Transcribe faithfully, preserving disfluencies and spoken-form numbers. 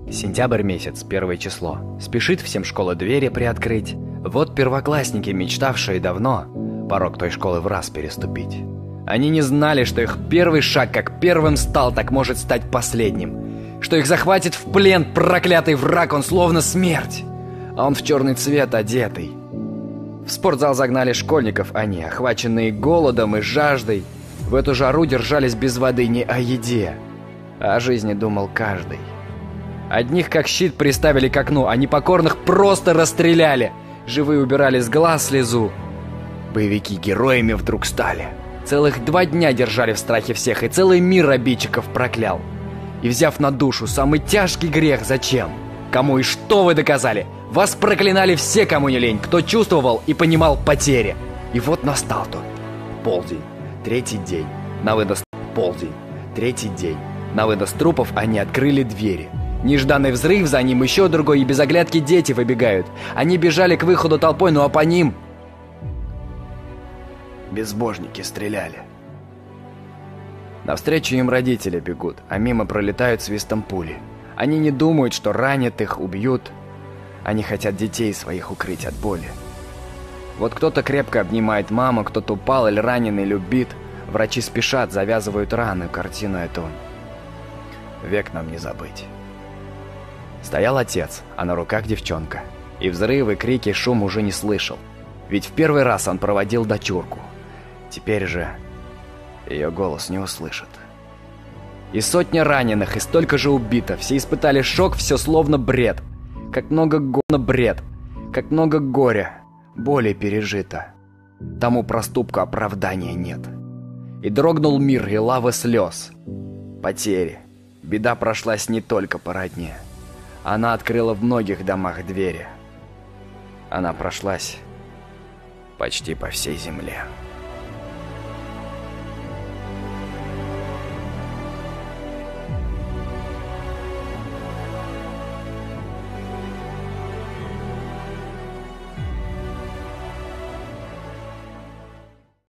Сентябрь месяц, первое число. Спешит всем школа двери приоткрыть. Вот первоклассники, мечтавшие давно порог той школы в раз переступить. Они не знали, что их первый шаг как первым стал, так может стать последним. Что их захватит в плен проклятый враг, он словно смерть. А он в черный цвет одетый. В спортзал загнали школьников они, охваченные голодом и жаждой. В эту жару держались без воды, не о еде. А о жизни думал каждый. Одних как щит приставили к окну, а непокорных просто расстреляли. Живые убирали с глаз слезу. Боевики героями вдруг стали. Целых два дня держали в страхе всех, и целый мир обидчиков проклял. И взяв на душу самый тяжкий грех, зачем? Кому и что вы доказали? Вас проклинали все, кому не лень, кто чувствовал и понимал потери. И вот настал тот полдень, третий день, на вынос полдень, третий день. На вынос трупов они открыли двери. Нежданный взрыв, за ним еще другой, и без оглядки дети выбегают. Они бежали к выходу толпой, ну а по ним безбожники стреляли. Навстречу им родители бегут, а мимо пролетают свистом пули. Они не думают, что ранят их, убьют. Они хотят детей своих укрыть от боли. Вот кто-то крепко обнимает маму, кто-то упал или раненый любит. Врачи спешат, завязывают раны, картину эту век нам не забыть. Стоял отец, а на руках девчонка. И взрывы, крики, шум уже не слышал. Ведь в первый раз он проводил дочурку. Теперь же ее голос не услышит. И сотня раненых, и столько же убито. Все испытали шок, все словно бред. Как много гона бред. Как много горя, боли пережито. Тому проступку оправдания нет. И дрогнул мир, и лавы слез. Потери. Беда прошлась не только по родне. Она открыла в многих домах двери. Она прошлась почти по всей земле.